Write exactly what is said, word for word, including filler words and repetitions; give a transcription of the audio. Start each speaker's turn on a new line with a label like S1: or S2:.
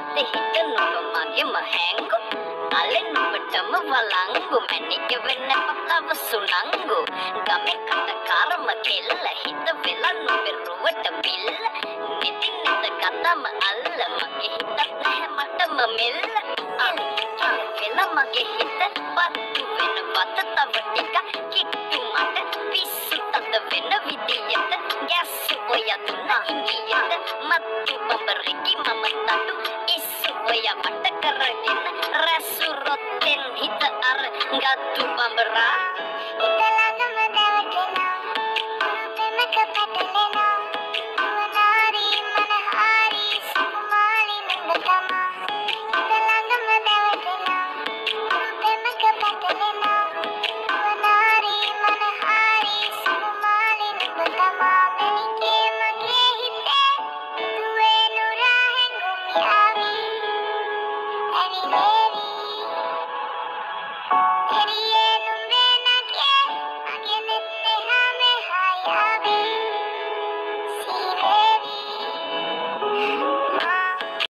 S1: හිත හිත නුඹ මගේ මහැංගු අලෙ නුඹටම වලංගු මැනික වෙන්න පතව සුනංගු ගමේ කටකාරම කෙල්ල හිත වෙලා නුඹ රුවට බිල්ල නිති නිත කතම අල්ල මගේ හිතත් නැහැ මටම මෙල්ල වෙලා මගේ හිත පත්තු වෙන වත තව ටික කිට්ටු මට පිස්සු තද වෙන විදියට ගැස්සු ඔය දුන්න ඉංගියට මත්තු බඹරකි මම තටු ඉස්සු ඔය වට කරගෙන රැසු රොත්තෙන් හිත අර ගත්තු බඹරා හිත ළඟම දැවටෙනවා රුපෙමක පැටලෙනවා නුවනාරි මනහාරි සුකුමාලි නුඹ තමා හිත ළඟම දැවටෙනවා රුපෙමක පැටලෙනවා නුවනාරි මනහාරි සුකුමාලි නුඹ තමා මෙනිකේ මගේ හිතේ දුවේ නුරා හැඟුම් යාවි ඇනිනේ